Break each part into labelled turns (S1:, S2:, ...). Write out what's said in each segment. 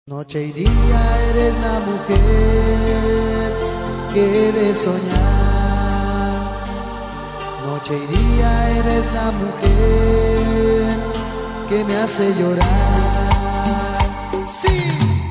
S1: Noche y día eres la mujer que he de soñar. Noche y día eres la mujer que me hace llorar. Sí.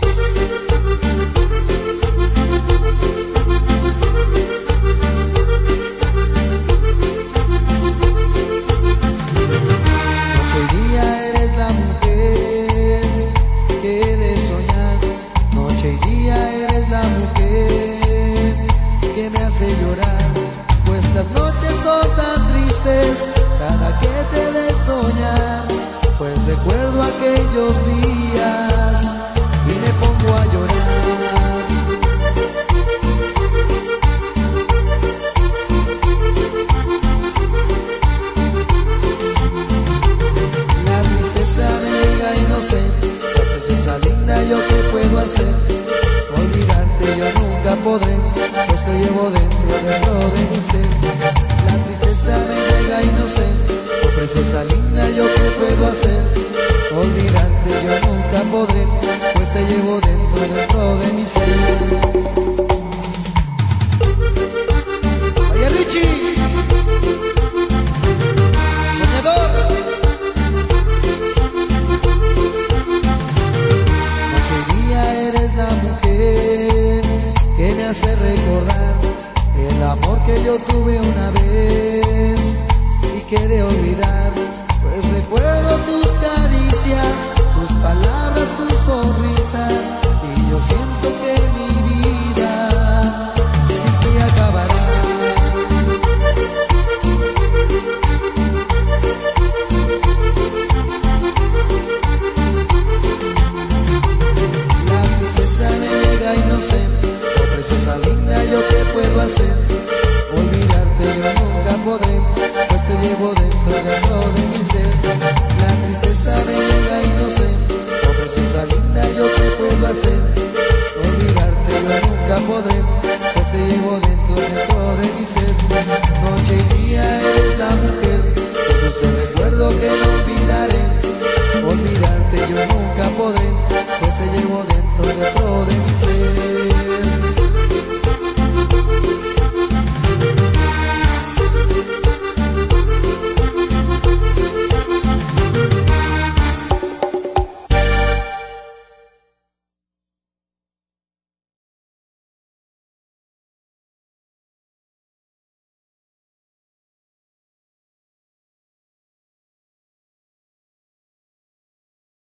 S1: Noche y día eres la mujer que he de soñar. Noche y día eres la mujer que me hace llorar. Pues las noches son tan tristes cada que te de soñar. Pues recuerdo aquellos días y me pongo a llorar. La tristeza me llega y no sé, princesa linda, ¿yo qué puedo hacer? Olvidarte yo nunca podré, pues te llevo dentro de mi ser. La tristeza me llega y no sé, preciosa linda, ¿yo qué puedo hacer? Olvidarte yo nunca podré, pues te llevo dentro de mi ser. Oye Richie, soñador. Noche y día eres la mujer que me hace recordar el amor que yo tuve una vez y que de olvidar. Pues recuerdo tus caricias, tus palabras, tu sonrisa, y yo siento que mi vida sin ti acabará. La tristeza me llega y no sé, oh preciosa linda, ¿yo qué puedo hacer? Olvidarte yo nunca podré, pues te llevo dentro de mi ser. La tristeza me llega y no sé, oh preciosa linda, ¿yo qué puedo hacer? Olvidarte yo nunca podré, pues te llevo dentro de mi ser. Noche y día eres la mujer, dulce recuerdo que no olvidaré. Olvidarte yo nunca podré, pues te llevo dentro de mi ser.